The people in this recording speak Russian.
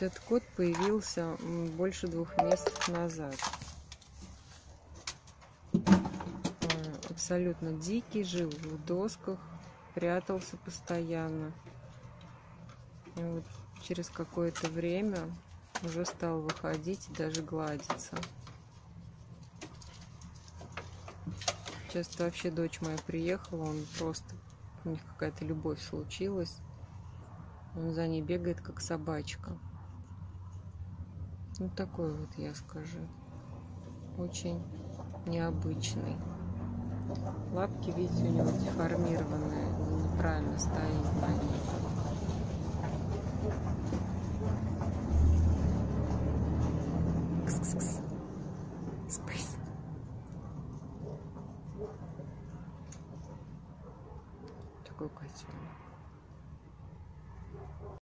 Этот кот появился больше 2 месяцев назад. Абсолютно дикий, жил в досках, прятался постоянно. И вот через какое-то время уже стал выходить и даже гладиться. Сейчас вообще дочь моя приехала, он просто, у них какая-то любовь случилась. Он за ней бегает, как собачка. Ну, такой вот, я скажу, очень необычный. Лапки, видите, у него деформированные, неправильно стоит на них. Кс-кс-кс. Спейс. Такой котенок.